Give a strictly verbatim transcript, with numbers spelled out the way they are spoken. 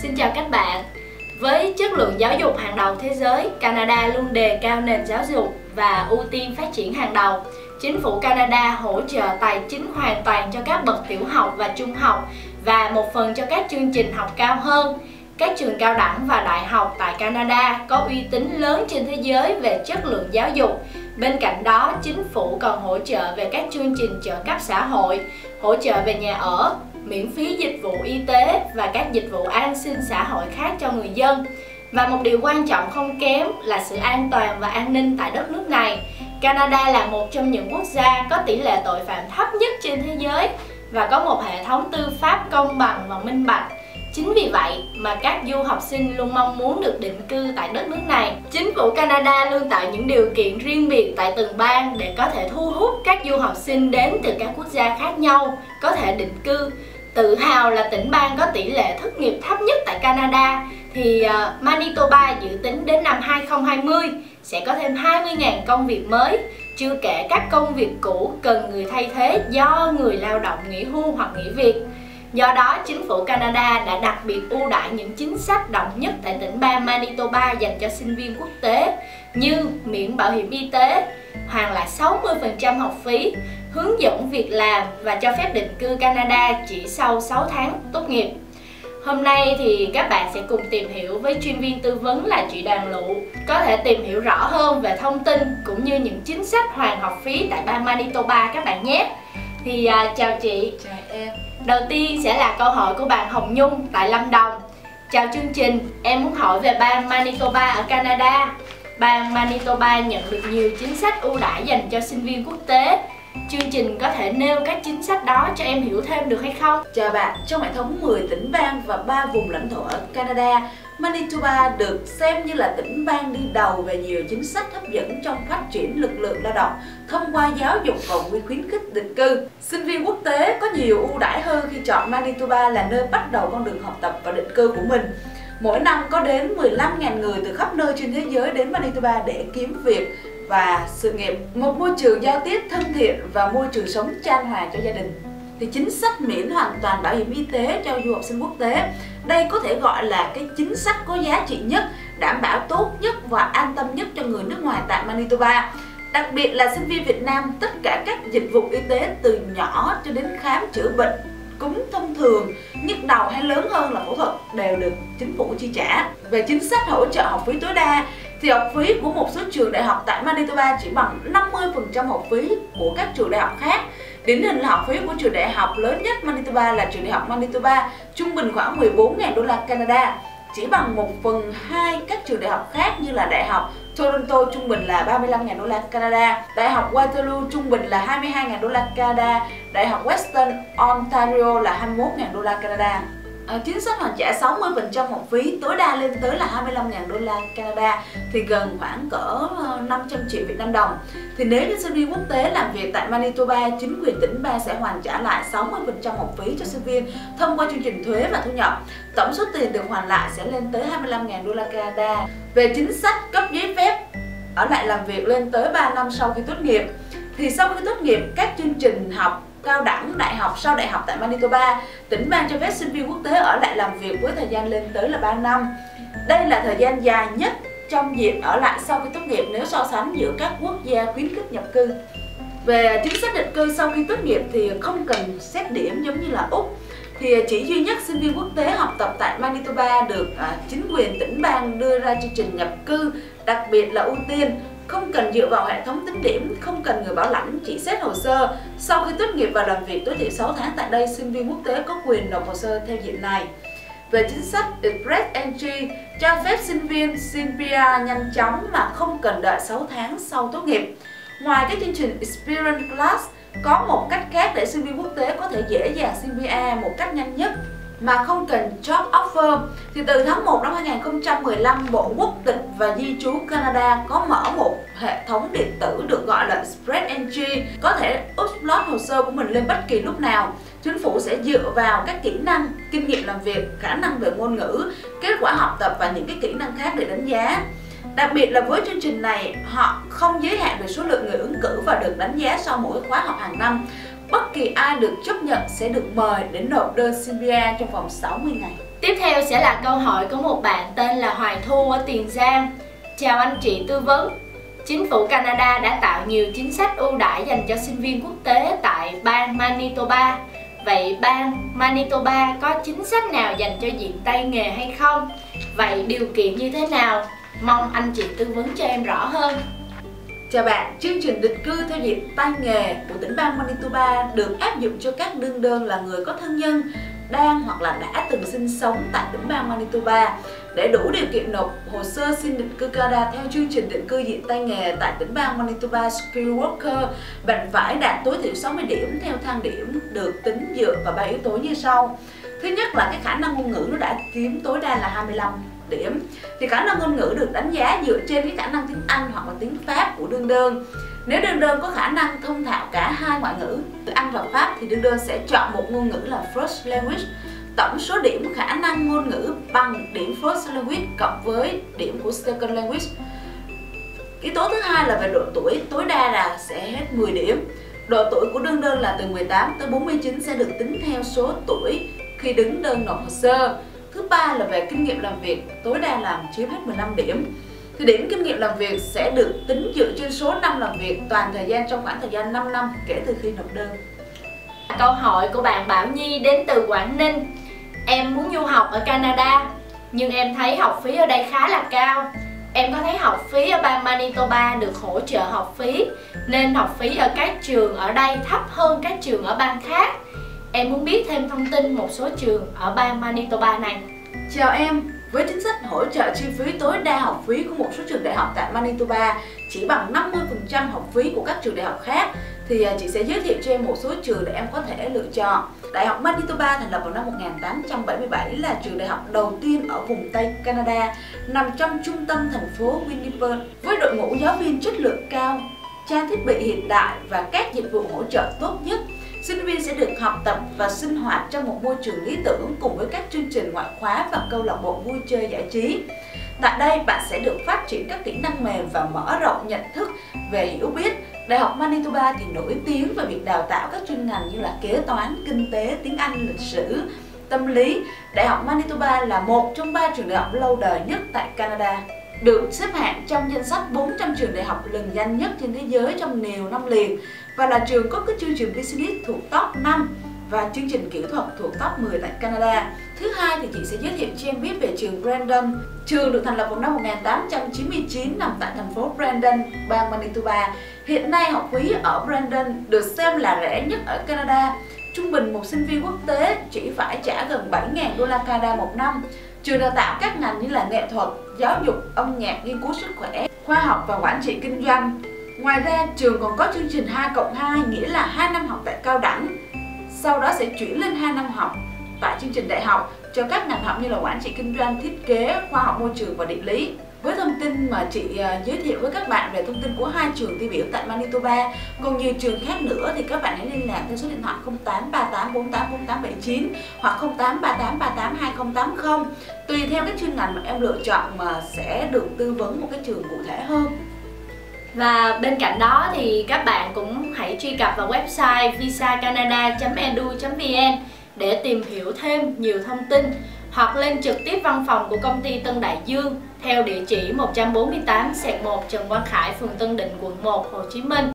Xin chào các bạn. Với chất lượng giáo dục hàng đầu thế giới, Canada luôn đề cao nền giáo dục và ưu tiên phát triển hàng đầu. Chính phủ Canada hỗ trợ tài chính hoàn toàn cho các bậc tiểu học và trung học và một phần cho các chương trình học cao hơn. Các trường cao đẳng và đại học tại Canada có uy tín lớn trên thế giới về chất lượng giáo dục. Bên cạnh đó, chính phủ còn hỗ trợ về các chương trình trợ cấp xã hội, hỗ trợ về nhà ở, miễn phí dịch vụ y tế và các dịch vụ an sinh xã hội khác cho người dân. Và một điều quan trọng không kém là sự an toàn và an ninh tại đất nước này. Canada là một trong những quốc gia có tỷ lệ tội phạm thấp nhất trên thế giới và có một hệ thống tư pháp công bằng và minh bạch. Chính vì vậy mà các du học sinh luôn mong muốn được định cư tại đất nước này. Chính phủ Canada luôn tạo những điều kiện riêng biệt tại từng bang để có thể thu hút các du học sinh đến từ các quốc gia khác nhau có thể định cư. Tự hào là tỉnh bang có tỷ lệ thất nghiệp thấp nhất tại Canada, thì uh, Manitoba dự tính đến năm hai không hai không sẽ có thêm hai mươi nghìn công việc mới, chưa kể các công việc cũ cần người thay thế do người lao động nghỉ hưu hoặc nghỉ việc. Do đó, chính phủ Canada đã đặc biệt ưu đãi những chính sách độc nhất tại tỉnh bang Manitoba dành cho sinh viên quốc tế như miễn bảo hiểm y tế, hoàn lại sáu mươi phần trăm học phí, hướng dẫn việc làm và cho phép định cư Canada chỉ sau sáu tháng tốt nghiệp. Hôm nay thì các bạn sẽ cùng tìm hiểu với chuyên viên tư vấn là chị Đoàn Lụ, có thể tìm hiểu rõ hơn về thông tin cũng như những chính sách hoàn học phí tại bang Manitoba các bạn nhé. Thì uh, chào chị. Chào em. Đầu tiên sẽ là câu hỏi của bạn Hồng Nhung tại Lâm Đồng. Chào chương trình, em muốn hỏi về bang Manitoba ở Canada. Bang Manitoba nhận được nhiều chính sách ưu đãi dành cho sinh viên quốc tế. Chương trình có thể nêu các chính sách đó cho em hiểu thêm được hay không? Chào bạn, trong hệ thống mười tỉnh bang và ba vùng lãnh thổ ở Canada, Manitoba được xem như là tỉnh bang đi đầu về nhiều chính sách hấp dẫn trong phát triển lực lượng lao động thông qua giáo dục và quy khuyến khích định cư. Sinh viên quốc tế có nhiều ưu đãi hơn khi chọn Manitoba là nơi bắt đầu con đường học tập và định cư của mình. Mỗi năm có đến mười lăm nghìn người từ khắp nơi trên thế giới đến Manitoba để kiếm việc và sự nghiệp, một môi trường giao tiếp thân thiện và môi trường sống chan hòa cho gia đình. Thì chính sách miễn hoàn toàn bảo hiểm y tế cho du học sinh quốc tế, đây có thể gọi là cái chính sách có giá trị nhất, đảm bảo tốt nhất và an tâm nhất cho người nước ngoài tại Manitoba. Đặc biệt là sinh viên Việt Nam, tất cả các dịch vụ y tế từ nhỏ cho đến khám chữa bệnh, cúm thông thường, nhức đầu hay lớn hơn là phẫu thuật đều được chính phủ chi trả. Về chính sách hỗ trợ học phí tối đa thì học phí của một số trường đại học tại Manitoba chỉ bằng năm mươi phần trăm học phí của các trường đại học khác. Điển hình là học phí của trường đại học lớn nhất Manitoba là trường đại học Manitoba, trung bình khoảng mười bốn nghìn đô la Canada, chỉ bằng một phần hai các trường đại học khác như là đại học Toronto trung bình là ba mươi lăm nghìn đô la Canada, đại học Waterloo trung bình là hai mươi hai nghìn đô la Canada, đại học Western Ontario là hai mươi mốt nghìn đô la Canada. À, chính sách hoàn trả sáu mươi phần trăm học phí tối đa lên tới là hai mươi lăm nghìn đô la Canada, thì gần khoảng cỡ năm trăm triệu Việt Nam đồng. Thì nếu như sinh viên quốc tế làm việc tại Manitoba, chính quyền tỉnh bang sẽ hoàn trả lại sáu mươi phần trăm học phí cho sinh viên thông qua chương trình thuế và thu nhập. Tổng số tiền được hoàn lại sẽ lên tới hai mươi lăm nghìn đô la Canada. Về chính sách cấp giấy phép ở lại làm việc lên tới ba năm sau khi tốt nghiệp, thì sau khi tốt nghiệp các chương trình học cao đẳng, đại học, sau đại học tại Manitoba, tỉnh bang cho phép sinh viên quốc tế ở lại làm việc với thời gian lên tới là ba năm. Đây là thời gian dài nhất trong diện ở lại sau khi tốt nghiệp nếu so sánh giữa các quốc gia khuyến khích nhập cư. Về chính sách định cư sau khi tốt nghiệp thì không cần xét điểm giống như là Úc. Thì chỉ duy nhất sinh viên quốc tế học tập tại Manitoba được à, chính quyền tỉnh bang đưa ra chương trình nhập cư, đặc biệt là ưu tiên, không cần dựa vào hệ thống tính điểm, không cần người bảo lãnh, chỉ xét hồ sơ. Sau khi tốt nghiệp và làm việc tối thiểu sáu tháng tại đây, sinh viên quốc tế có quyền nộp hồ sơ theo diện này. Về chính sách Express Entry, cho phép sinh viên xin pê e nhanh chóng mà không cần đợi sáu tháng sau tốt nghiệp. Ngoài các chương trình Experience Class, có một cách khác để sinh viên quốc tế có thể dễ dàng xin pê e một cách nhanh nhất mà không cần job offer. Thì từ tháng một năm hai nghìn không trăm mười lăm, Bộ Quốc tịch và Di trú Canada có mở một hệ thống điện tử được gọi là Express Entry, có thể upload hồ sơ của mình lên bất kỳ lúc nào. Chính phủ sẽ dựa vào các kỹ năng, kinh nghiệm làm việc, khả năng về ngôn ngữ, kết quả học tập và những cái kỹ năng khác để đánh giá. Đặc biệt là với chương trình này, họ không giới hạn về số lượng người ứng cử và được đánh giá sau mỗi khóa học hàng năm. Bất kỳ ai được chấp nhận sẽ được mời để nộp đơn xin pê e trong vòng sáu mươi ngày. Tiếp theo sẽ là câu hỏi của một bạn tên là Hoài Thu ở Tiền Giang. Chào anh chị tư vấn. Chính phủ Canada đã tạo nhiều chính sách ưu đãi dành cho sinh viên quốc tế tại bang Manitoba. Vậy bang Manitoba có chính sách nào dành cho diện tay nghề hay không? Vậy điều kiện như thế nào? Mong anh chị tư vấn cho em rõ hơn. Chào bạn, chương trình định cư theo diện tay nghề của tỉnh bang Manitoba được áp dụng cho các đương đơn là người có thân nhân đang hoặc là đã từng sinh sống tại tỉnh bang Manitoba. Để đủ điều kiện nộp hồ sơ xin định cư Canada theo chương trình định cư diện tay nghề tại tỉnh bang Manitoba Skill Worker, bạn phải đạt tối thiểu sáu mươi điểm theo thang điểm được tính dựa vào ba yếu tố như sau. Thứ nhất là cái khả năng ngôn ngữ nó đã chiếm tối đa là hai mươi lăm điểm. Thì khả năng ngôn ngữ được đánh giá dựa trên cái khả năng tiếng Anh hoặc là tiếng Pháp của đương đơn. Nếu đương đơn có khả năng thông thạo cả hai ngoại ngữ, Anh và Pháp, thì đương đơn sẽ chọn một ngôn ngữ là First Language. Tổng số điểm khả năng ngôn ngữ bằng điểm First Language cộng với điểm của Second Language. Yếu tố thứ hai là về độ tuổi, tối đa là sẽ hết mười điểm. Độ tuổi của đương đơn là từ mười tám tới bốn mươi chín sẽ được tính theo số tuổi khi đứng đơn nộp hồ sơ. Thứ ba là về kinh nghiệm làm việc, tối đa làm chiếm hết mười lăm điểm. Thì điểm kinh nghiệm làm việc sẽ được tính dựa trên số năm làm việc toàn thời gian trong khoảng thời gian năm năm kể từ khi nộp đơn. Câu hỏi của bạn Bảo Nhi đến từ Quảng Ninh. Em muốn du học ở Canada, nhưng em thấy học phí ở đây khá là cao. Em có thấy học phí ở bang Manitoba được hỗ trợ học phí, nên học phí ở các trường ở đây thấp hơn các trường ở bang khác. Em muốn biết thêm thông tin một số trường ở bang Manitoba này. Chào em, với chính sách hỗ trợ chi phí tối đa học phí của một số trường đại học tại Manitoba chỉ bằng năm mươi phần trăm học phí của các trường đại học khác, thì chị sẽ giới thiệu cho em một số trường để em có thể lựa chọn. Đại học Manitoba thành lập vào năm một nghìn tám trăm bảy mươi bảy là trường đại học đầu tiên ở vùng Tây Canada, nằm trong trung tâm thành phố Winnipeg, với đội ngũ giáo viên chất lượng cao, trang thiết bị hiện đại và các dịch vụ hỗ trợ tốt nhất. Sinh viên sẽ được học tập và sinh hoạt trong một môi trường lý tưởng cùng với các chương trình ngoại khóa và câu lạc bộ vui chơi giải trí. Tại đây, bạn sẽ được phát triển các kỹ năng mềm và mở rộng nhận thức về hiểu biết. Đại học Manitoba thì nổi tiếng về việc đào tạo các chuyên ngành như là kế toán, kinh tế, tiếng Anh, lịch sử, tâm lý. Đại học Manitoba là một trong ba trường đại học lâu đời nhất tại Canada, được xếp hạng trong danh sách bốn trăm trường đại học lừng danh nhất trên thế giới trong nhiều năm liền, và là trường có cái chương trình business thuộc top năm và chương trình kỹ thuật thuộc top mười tại Canada. Thứ hai thì chị sẽ giới thiệu cho em biết về trường Brandon. Trường được thành lập vào năm một nghìn tám trăm chín mươi chín, nằm tại thành phố Brandon, bang Manitoba. Hiện nay học phí ở Brandon được xem là rẻ nhất ở Canada. Trung bình một sinh viên quốc tế chỉ phải trả gần bảy nghìn đô la Canada một năm. Trường đào tạo các ngành như là nghệ thuật, giáo dục, âm nhạc, nghiên cứu sức khỏe, khoa học và quản trị kinh doanh. Ngoài ra, trường còn có chương trình hai cộng hai, nghĩa là hai năm học tại cao đẳng, sau đó sẽ chuyển lên hai năm học tại chương trình đại học cho các ngành học như là quản trị kinh doanh, thiết kế, khoa học môi trường và địa lý. Với thông tin mà chị uh, giới thiệu với các bạn về thông tin của hai trường tiêu biểu tại Manitoba, còn nhiều trường khác nữa, thì các bạn hãy liên lạc theo số điện thoại không tám ba tám bốn tám bốn tám bảy chín hoặc không tám ba tám ba tám hai không tám không. Tùy theo cái chuyên ngành mà em lựa chọn mà sẽ được tư vấn một cái trường cụ thể hơn. Và bên cạnh đó thì các bạn cũng hãy truy cập vào website visa canada chấm e d u chấm v n để tìm hiểu thêm nhiều thông tin, hoặc lên trực tiếp văn phòng của công ty Tân Đại Dương theo địa chỉ một trăm bốn mươi tám xẹt một Trần Quang Khải, phường Tân Định, quận một, Hồ Chí Minh.